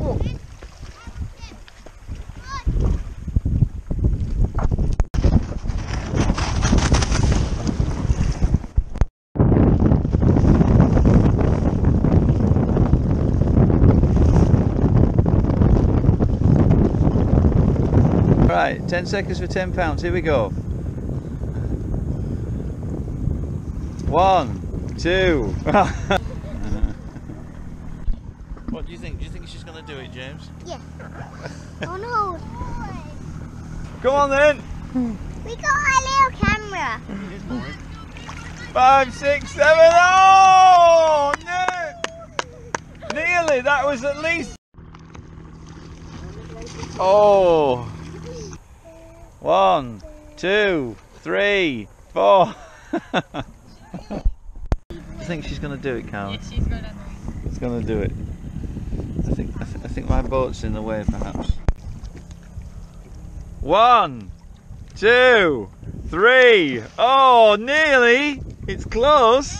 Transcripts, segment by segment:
Oh. Right, 10 seconds for £10. Here we go. 1, 2. What do you think? Do you think she's going to do it, James? Yeah. Oh no. Come on then. We got a little camera. 5, 6, 7. Oh no! Nearly. That was at least. Oh. 1, 2, 3, 4. I think she's going to do it, Karen. Yeah, she's going to. She's going to do it. I think my boat's in the way, perhaps. 1, 2, 3. Oh, nearly. It's close.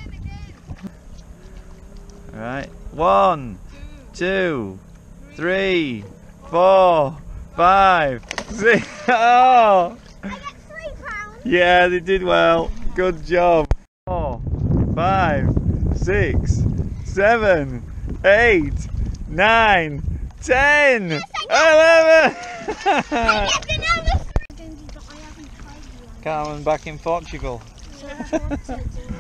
All right. 1, 2, 3, 4, 5, 6. Oh. I get £3. Yeah, they did well. Good job. 4, 5, 6, 7, 8, 9, 10, 11. Carmen back in Portugal.